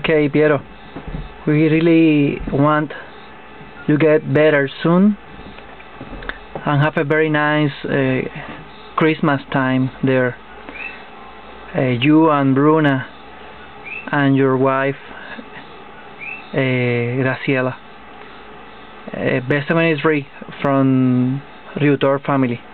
Okay, Piero, we really want you get better soon and have a very nice Christmas time there. You and Bruna and your wife Graciela. Best of from Riutor family.